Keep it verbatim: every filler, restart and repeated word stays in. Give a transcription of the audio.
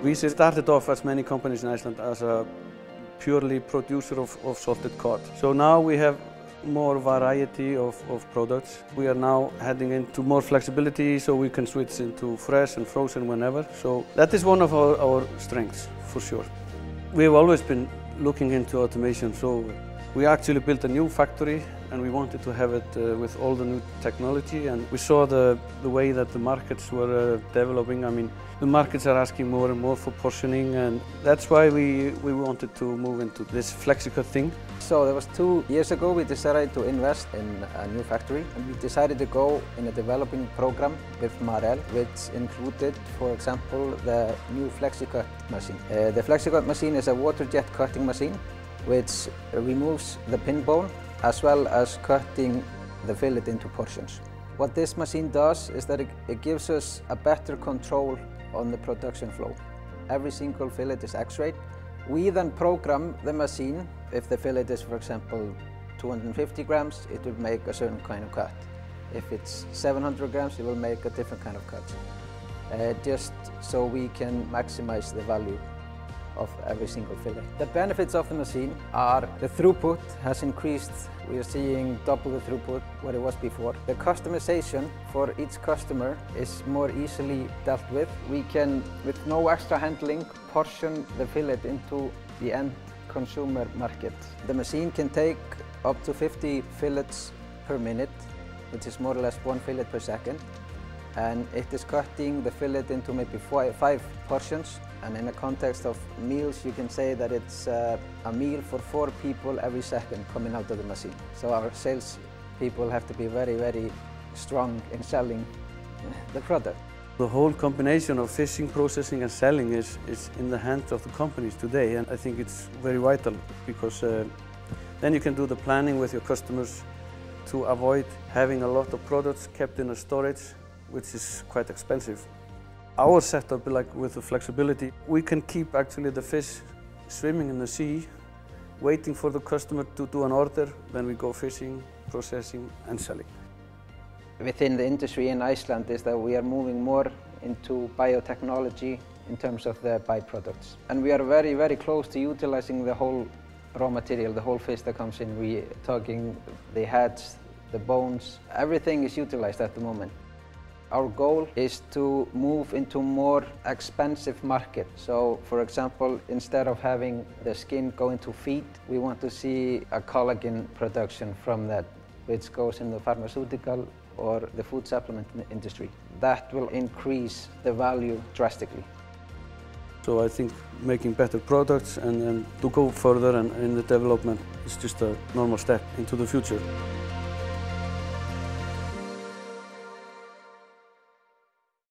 Visir started off, as many companies in Iceland, as a purely producer of, of salted cod. So now we have more variety of, of products. We are now heading into more flexibility, so we can switch into fresh and frozen whenever. So that is one of our, our strengths, for sure. We've always been looking into automation, so we actually built a new factory and we wanted to have it uh, with all the new technology, and we saw the, the way that the markets were uh, developing. I mean, the markets are asking more and more for portioning, and that's why we, we wanted to move into this Flexicut thing. So that was two years ago we decided to invest in a new factory, and we decided to go in a developing program with Marel, which included, for example, the new Flexicut machine. Uh, the Flexicut machine is a water jet cutting machine which removes the pin bone as well as cutting the fillet into portions. What this machine does is that it, it gives us a better control on the production flow. Every single fillet is X-rayed. We then program the machine. If the fillet is, for example, two hundred fifty grams, it will make a certain kind of cut. If it's seven hundred grams, it will make a different kind of cut. Uh, just so we can maximize the value of every single fillet. The benefits of the machine are the throughput has increased. We are seeing double the throughput what it was before. The customization for each customer is more easily dealt with. We can, with no extra handling, portion the fillet into the end consumer market. The machine can take up to fifty fillets per minute, which is more or less one fillet per second. And it is cutting the fillet into maybe five, five portions. And in the context of meals, you can say that it's uh, a meal for four people every second coming out of the machine. So our sales people have to be very, very strong in selling the product. The whole combination of fishing, processing and selling is, is in the hands of the companies today, and I think it's very vital because uh, then you can do the planning with your customers to avoid having a lot of products kept in a storage, which is quite expensive. Our setup, like with the flexibility, we can keep actually the fish swimming in the sea, waiting for the customer to do an order, then we go fishing, processing and selling. Within the industry in Iceland is that we are moving more into biotechnology in terms of the byproducts. And we are very, very close to utilizing the whole raw material, the whole fish that comes in. We are talking the heads, the bones, everything is utilized at the moment. Our goal is to move into more expensive market. So, for example, instead of having the skin go into feed, we want to see a collagen production from that, which goes in the pharmaceutical or the food supplement industry. That will increase the value drastically. So I think making better products and, and to go further and in the development is just a normal step into the future.